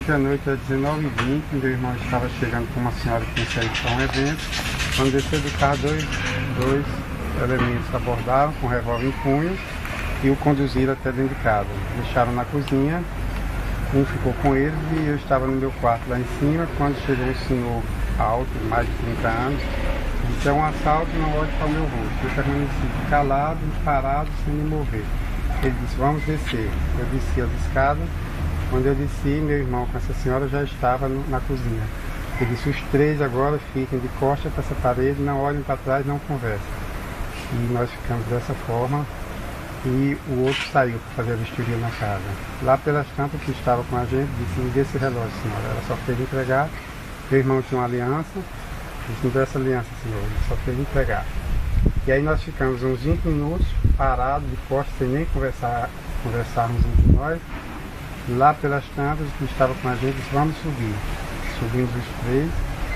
que a noite era 19h20, meu irmão estava chegando com uma senhora que tinha saído para um evento. Quando desceu do carro, dois elementos abordaram com revólver em punho e o conduziram até dentro de casa. Deixaram na cozinha, um ficou com eles e eu estava no meu quarto lá em cima, quando chegou um senhor alto, mais de 30 anos, disse: é um assalto, não olhe para o meu rosto. Eu permaneci calado, parado, sem me mover. Ele disse: vamos descer. Eu desci as escadas. Quando eu desci, meu irmão com essa senhora já estava na cozinha. Ele disse: os três agora fiquem de costas para essa parede, não olhem para trás, não conversem. E nós ficamos dessa forma e o outro saiu para fazer a vistoria na casa. Lá pelas tantas que estava com a gente, disse: me dê esse relógio, senhora. Ela só fez entregar. Meu irmão tinha uma aliança. Disse: me dê essa aliança, senhor. Ele só fez entregar. E aí nós ficamos uns 20 minutos parados de costas, sem nem conversarmos entre nós. Lá pelas tantas, que estava com a gente, disse: vamos subir. Subimos os três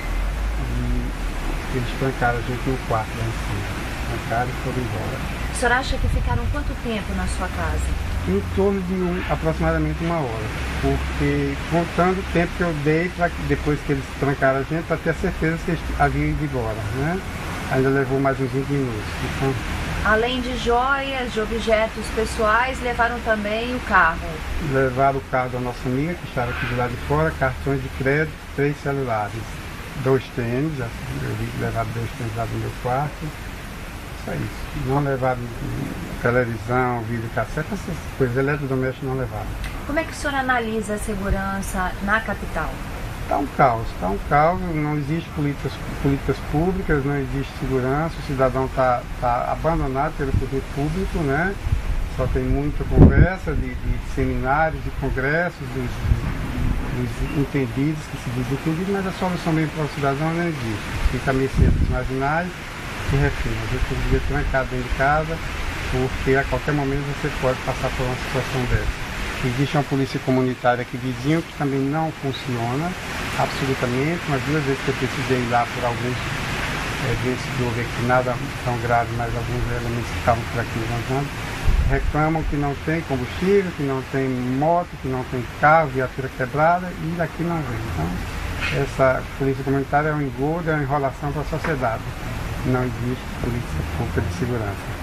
e eles trancaram a gente no quarto lá em cima. Trancaram e foram embora. O senhor acha que ficaram quanto tempo na sua casa? Em torno de aproximadamente 1 hora. Porque contando o tempo que eu dei depois que eles trancaram a gente, para ter a certeza que eles haviam ido embora, né? Ainda levou mais uns 20 minutos. Então, além de joias, de objetos pessoais, levaram também o carro? Levaram o carro da nossa amiga, que estava aqui do lado de fora, cartões de crédito, 3 celulares, 2 tênis, eu vi que levaram 2 tênis lá do meu quarto. Só isso. Não levaram televisão, videocassete, essas coisas, eletrodomésticos não levaram. Como é que o senhor analisa a segurança na capital? Está um caos, não existe políticas públicas, não existe segurança, o cidadão está abandonado pelo poder público, né? Só tem muita conversa de seminários, de congressos, dos entendidos, que se dizem entendidos, mas a solução mesmo para o cidadão não existe. Fica a mercê dos marginais e refém. A gente devia trancar dentro de casa, porque a qualquer momento você pode passar por uma situação dessa. Existe uma polícia comunitária aqui vizinho que também não funciona absolutamente. Umas 2 vezes que eu precisei ir lá por alguns vencedores aqui, nada tão grave, mas alguns elementos que estavam por aqui levantando, reclamam que não tem combustível, que não tem moto, que não tem carro, viatura quebrada, e daqui não vem. Então, essa polícia comunitária é um engodo, é uma enrolação para a sociedade. Não existe polícia pública de segurança.